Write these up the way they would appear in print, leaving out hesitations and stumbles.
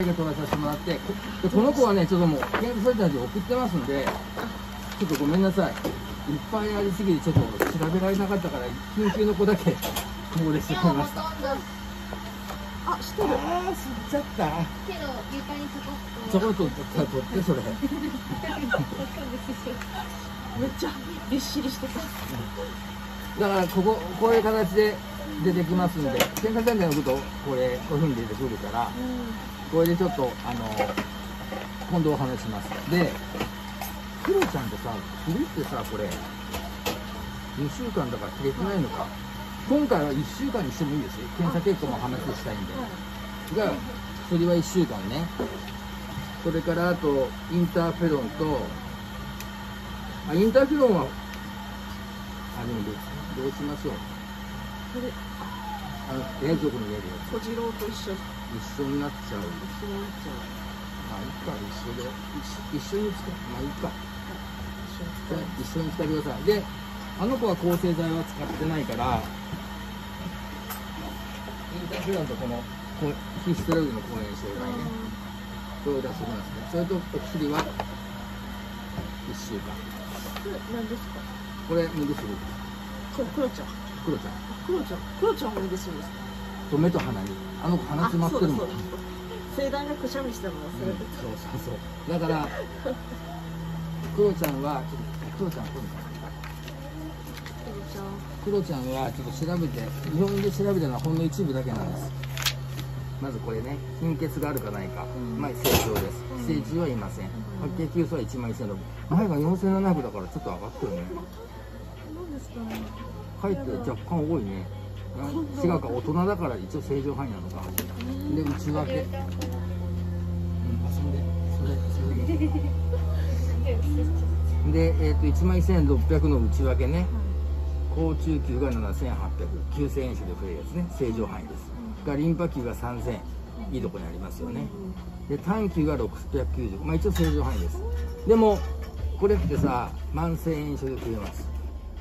取らさせてもらって、この子はね、ちょっともう検査されたんで送ってますんで、ちょっとごめんなさい。いっぱいありすぎて、ちょっと調べられなかったから、緊急の子だけここでしてしまいました。 あ、してる。 ああ、吸っちゃった。 けど床にちょこっと。 取ってそれ。 めっちゃびっしりしてた。 だからこういう形で出てきますんで、検査センターに行くとこういうふうに出てくるから、これでちょっと今度お話します。で、クロちゃんってさ、切りってさ、これ2週間だから切れてないのか。今回は1週間にしてもいいですよ。検査結果も話したいんで。じゃあ薬は1週間ね。それからあとインターフェロンと、インターフェロンはでもどうしましょう。 これ冷蔵庫に入れるやつ。 小次郎と一緒になっちゃう。 一緒になっちゃう。 まあいいか、一緒に使う。まあいいか。一緒に使ってください。で、あの子は抗生剤は使ってないから、インターフェロンとこのヒステロイドの抗炎症剤ね、これを出してきますね。それとお薬は1週間。 何ですか？ これ目薬。 クロちゃん。 クロちゃんも目薬ですか？ と目と鼻に。あの子鼻詰まってるもん。 盛大なくしゃみしたの忘れてた。 そうだからクロちゃんはクロちゃんはちょっと調べて、日本で調べたのはほんの一部だけなんです。まずこれね、貧血があるかないか、まあ正常です。不正中はいません。白血球数は1万1000、前が4700だからちょっと上がってるね。 何ですかね。 かえって若干多いね。違うか、大人だから一応正常範囲なのか。で、内訳。遊んで、それ。で、1万1600の内訳ね。高中球が7800、急性炎症で増えるやつね、正常範囲です。がリンパ球が3000、いいとこにありますよね。で、単球が690、まあ一応正常範囲です。でも、これってさ、慢性炎症で増えます。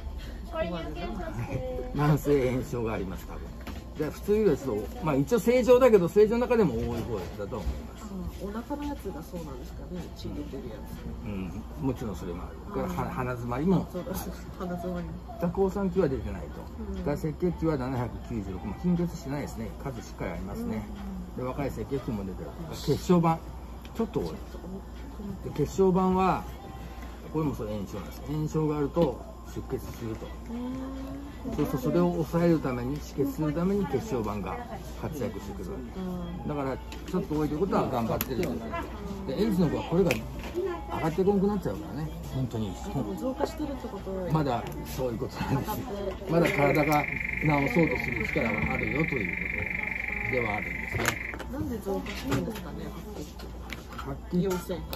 慢性炎症があります、多分。で、普通よりですと、まあ一応正常だけど、正常の中でも多い方だと思います。 お腹のやつがそうなんですかね、血出てるやつ。 もちろんそれもある。から鼻詰まりも。 鼻詰まり。 抗酸球は出てないと。赤血球は796、まあ貧血してないですね。数しっかりありますね。で、若い赤血球も出てる。血小板、ちょっと多い。で、血小板は、これもそれ炎症なんです。炎症があると出血すると。そうするとそれを抑えるために、止血するために血小板が活躍してくる。だからちょっと多いということは頑張ってるということで、エイズの子はこれが上がってこなくなっちゃうからね、本当に。 増加してるってことはまだそういうことなんですよ。まだ体が治そうとする力はあるよということではあるんですね。 なんで増加してるんですかね、 白血球 4000から。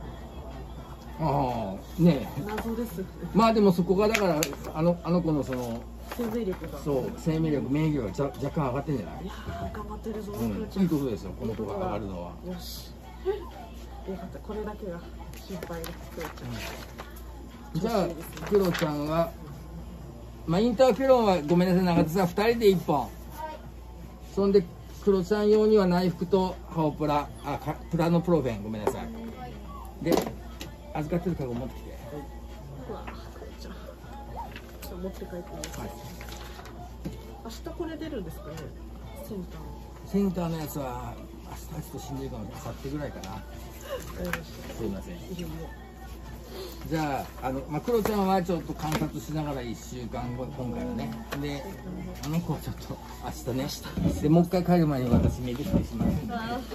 ああ、ねえ。 謎です。 まあでもそこがだからあの子のその生命力が。 そう、生命力、免疫力が若干上がってんじゃない？ 頑張ってるぞ。 いいことですよ、この子が上がるのは。 よし。よかった、これだけが心配です。 じゃあクロちゃんは、まあインターフェロンはごめんなさい、長田さん2人で1本。そんでクロちゃん用には内服とハオプラ、プラノプロフェン、ごめんなさい。で、預かってるカゴ持ってきて。 うわ、じゃあ持って帰ってみます。明日これ出るんですかね、 センターのやつは明日ちょっと死んでるかもしれない。明後日ぐらいかな。すいません。じゃあクロちゃんはちょっと観察しながら1週間後、今回はね。で、あの子はちょっと明日ね。で、もう一回帰る前に私目薬しますんで。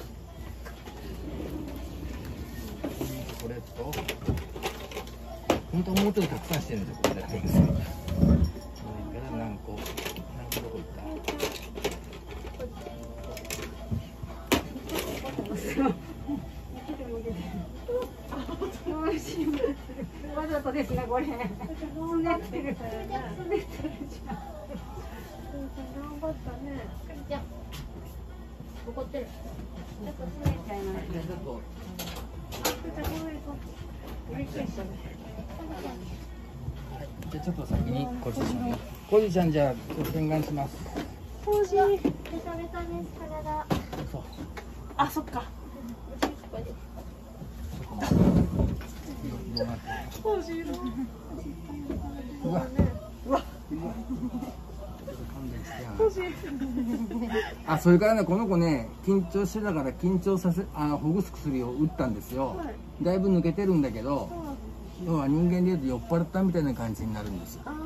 これと、本当はもうちょっとたくさんしてるんですよ、これだけです。それから何個どこ行った？ わざとですね、これ。すねってる。すねってるじゃん。頑張ったね。じゃ怒ってる。ちょっとすねちゃいます。 ちょっと。じゃあちょっと先にコジちゃんね。コジちゃんじゃあ洗顔します。 コジ。ベタベタです体。 そう。 あ、そっか。 このどうなってる欲しいの。 うわうわ、 勘弁してや欲しい。 あ、それからね、この子ね、緊張してたから緊張させ、ほぐす薬を打ったんですよ。 はい。 だいぶ抜けてるんだけど、 あ要は人間でいうと酔っ払ったみたいな感じになるんですよ。 あ